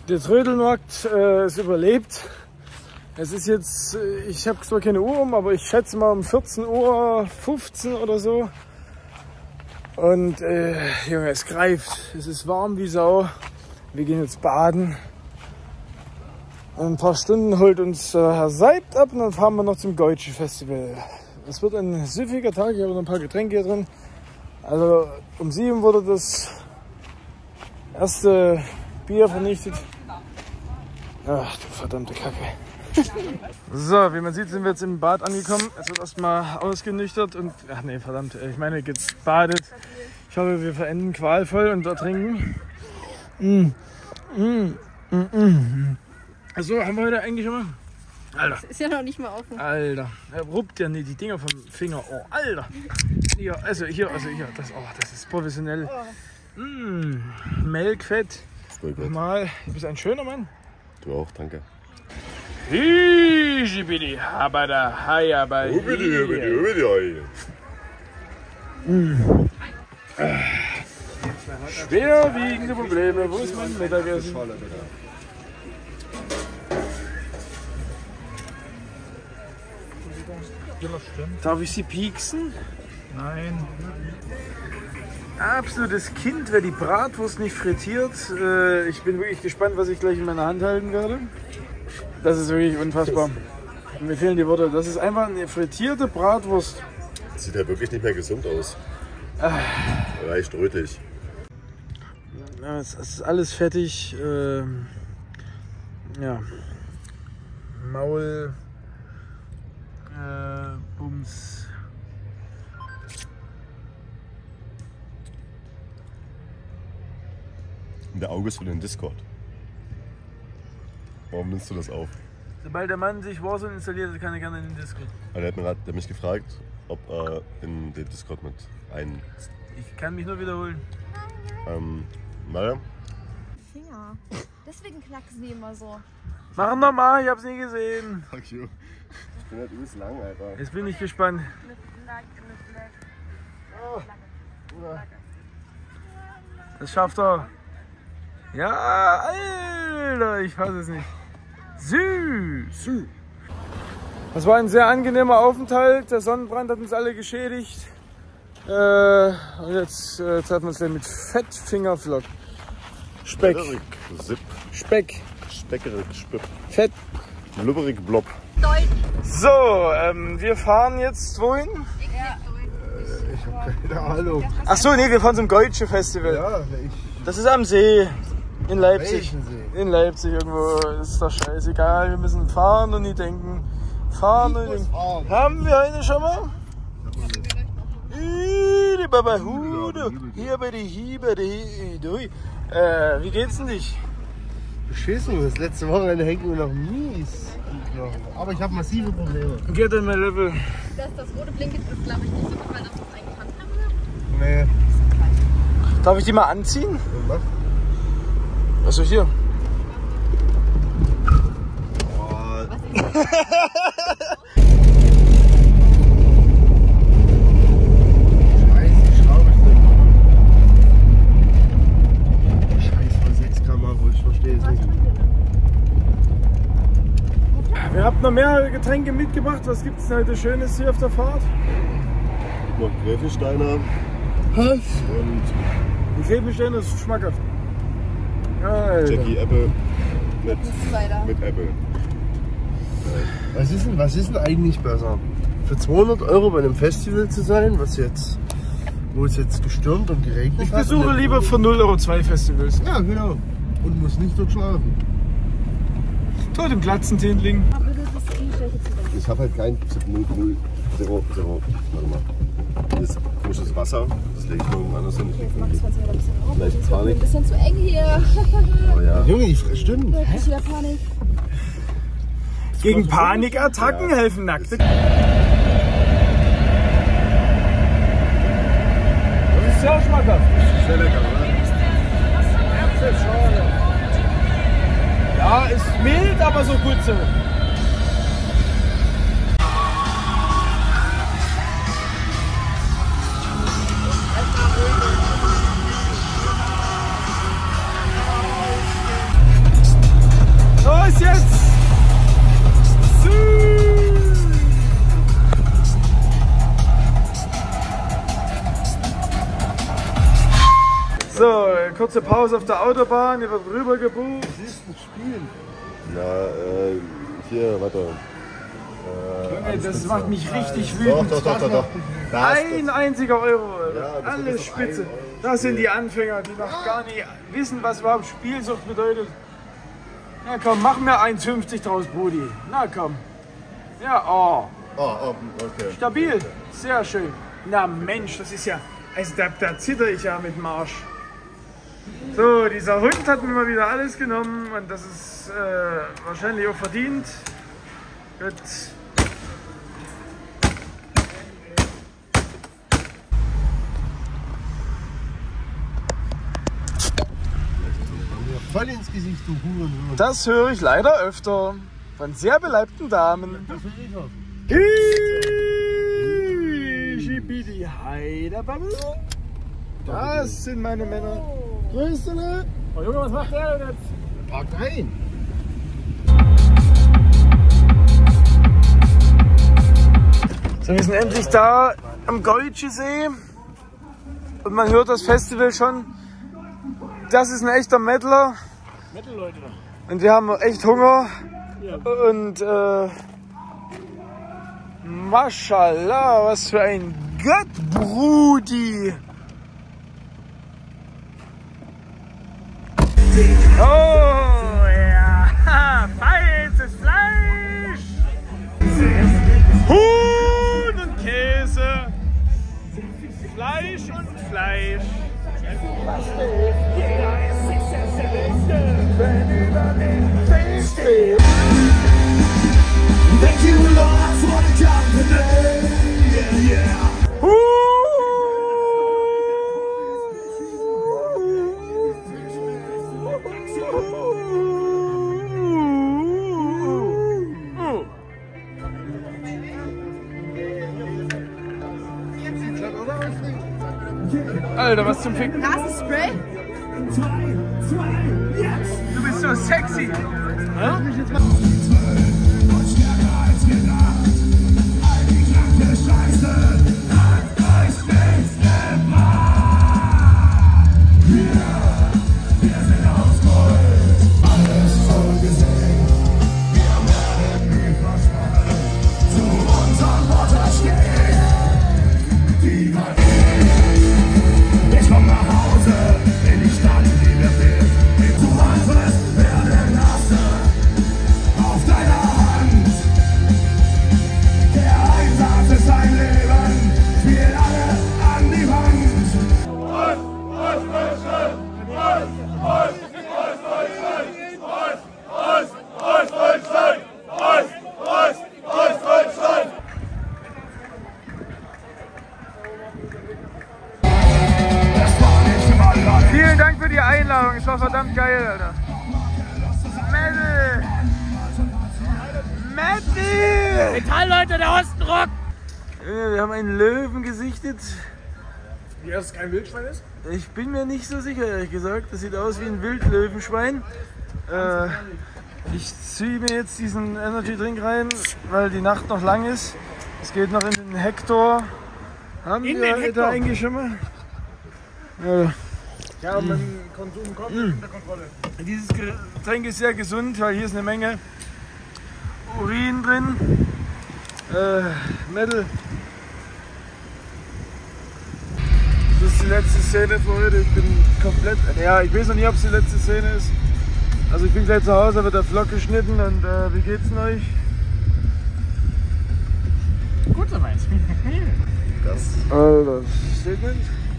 Der Trödelmarkt ist überlebt. Es ist jetzt, ich habe zwar keine Uhr um, aber ich schätze mal um 14:15 Uhr oder so. Und Junge, es greift. Es ist warm wie Sau. Wir gehen jetzt baden. In ein paar Stunden holt uns Herr Seibt ab und dann fahren wir noch zum Goitsche Festival. Es wird ein süffiger Tag, ich habe noch ein paar Getränke hier drin. Also um 7 wurde das erste Bier vernichtet. Ach du verdammte Kacke. So, wie man sieht, sind wir jetzt im Bad angekommen. Es wird erstmal ausgenüchtert und, ach nee, verdammt, ich meine gebadet. Ich hoffe, wir verenden qualvoll und ertrinken. Achso, haben wir heute eigentlich schon mal? Alter. Das ist ja noch nicht mal offen. Alter, er ruppt ja nicht die Dinger vom Finger. Oh, Alter. Hier, also hier, das ist professionell. Melkfett. Mal, du bist ein schöner Mann. Du auch, danke. Schwerwiegende Probleme. Wo ist mein Mittagessen? Darf ich Sie pieksen? Nein. Absolutes Kind, wer die Bratwurst nicht frittiert. Ich bin wirklich gespannt, was ich gleich in meiner Hand halten werde. Das ist wirklich unfassbar. Mir fehlen die Worte. Das ist einfach eine frittierte Bratwurst. Sieht ja wirklich nicht mehr gesund aus. Leicht rötlich. Ja, es ist alles fettig. Ja. Maul. Bums. Und der Auge ist für den Discord. Warum nimmst du das auf? Sobald der Mann sich Warzone installiert, kann er gerne in den Discord. Der hat mich gefragt, ob er in den Discord mit ein. Ich kann mich nur wiederholen. Maja? Finger. Deswegen knacksen die immer so. Mach nochmal, ich hab's nie gesehen. Fuck you. Ich bin halt übelst lang, Alter. Jetzt bin ich gespannt. Das schafft er. Ja, Alter, ich fasse es nicht. Süß. Das war ein sehr angenehmer Aufenthalt. Der Sonnenbrand hat uns alle geschädigt. Und jetzt treffen wir uns dann mit Fettfingerflock. Speck. Zip. Speck. Speckerig, Spipp. Fett. Blubberig, Blob. So, wir fahren jetzt wohin? Ich hab keine Ahnung. Ach so, nee, wir fahren zum Goitsche Festival. Ja, Das ist am See. In Leipzig. Welchen See? In Leipzig irgendwo. Ist doch scheißegal. Wir müssen fahren und nie denken. Fahren und nie denken. Haben wir eine schon mal? Die Baba Hude. Hier bei die Hiebe. Wie geht's denn dich? Beschissen, das letzte Wochenende hängt mir noch mies. Aber ich habe massive Probleme. Get in my level. Das rote Blinken ist, glaube ich, nicht so gut, weil das ist eigentlich Handkamera. Nee. Darf ich die mal anziehen? Was? Achso, hier. Oh. Was ist das? Scheiße, die Schraube ist weg. Scheiße, voll 6 km/h, ich verstehe es nicht. Wir haben noch mehr Getränke mitgebracht. Was gibt's denn heute Schönes hier auf der Fahrt? Noch Gräfensteiner. Was? Und Die Gräfensteiner ist schmackhaft. Alter. Jackie Apple Weiter. mit Apple. Was ist denn eigentlich besser? Für 200 € bei einem Festival zu sein, wo es jetzt gestürmt und geregnet Ich hat? besuche lieber für 0 € 2 Festivals. Ja, genau. Und muss nicht dort schlafen. Tot im Glatzentindling. Ich habe halt kein 0, warte mal. Hier ist frisches Wasser. Das lege ich irgendwo anders hin. Jetzt mach ich es wieder ein bisschen auf. Vielleicht Ein Panik. bisschen zu eng hier. Oh ja. Junge, stimmt. Wirklich wieder Panik. Gegen Panikattacken helfen Nackte. Das ist sehr schmackhaft. Sehr lecker, oder? Äpfelschorle. Ja, ist mild, aber so gut so. Los jetzt! So, kurze Pause auf der Autobahn, hier wird rüber gebucht. Was ist das Spiel? Ja, hier, warte. Das macht mich richtig wütend. Doch. Ein einziger Euro, Ja, das alles ist doch spitze. Das sind die Anfänger, die noch gar nicht wissen, was überhaupt Spielsucht bedeutet. Na komm, mach mir 1,50 draus, Brudi. Na komm. Ja, oh. Okay. Stabil, sehr schön. Na Mensch, das ist ja, also da zitter ich ja mit dem Arsch. So, dieser Hund hat mir mal wieder alles genommen und das ist wahrscheinlich auch verdient. Gut. Voll ins Gesicht, du Hurensohn. Das höre ich leider öfter von sehr beleibten Damen. Das will ich auch. Schibidi, Heiderbabel. Das sind meine Männer. Grüße. Oh Junge, was macht der denn jetzt? Park ein. So, wir sind endlich da am Goldsche-See und man hört das Festival schon. Das ist ein echter Mettler. Metal, Leute. Und wir haben echt Hunger. Ja. Und Maschallah, was für ein Gott, Brudi. Oh ja, feines Fleisch. Huhn und Käse. Fleisch und Fleisch. Thank you, Lord, for the company. Yeah, yeah. Alter, was zum Ficken? Nasenspray? Du bist so sexy. Ich komm nach Hause in die Stadt, die mir fehlt. Du antwortest, werde nasse auf deiner Hand. Der Einsatz ist ein Leben, spielt alle an die Wand. Vielen Dank für die Einladung, es war verdammt geil, Alter. Metal! Metal! Metall, Leute, der Osten rockt! Wir haben einen Löwen gesichtet. Wie, dass es kein Wildschwein ist? Ich bin mir nicht so sicher, ehrlich gesagt. Das sieht aus wie ein Wildlöwenschwein. Ich ziehe mir jetzt diesen Energy Drink rein, weil die Nacht noch lang ist. Es geht noch in den Hector. Haben In wir den Hector? da eigentlich schon mal? Ja. Ja, und mein Konsum kommt unter Kontrolle. Dieses Getränk ist sehr gesund, weil hier ist eine Menge Urin drin. Metal. Das ist die letzte Szene für heute. Ich bin komplett. Ja, ich weiß noch nicht, ob es die letzte Szene ist. Also ich bin gleich zu Hause, wird der Vlog geschnitten und wie geht's denn euch? Gut soweit. Das Alter, Segment.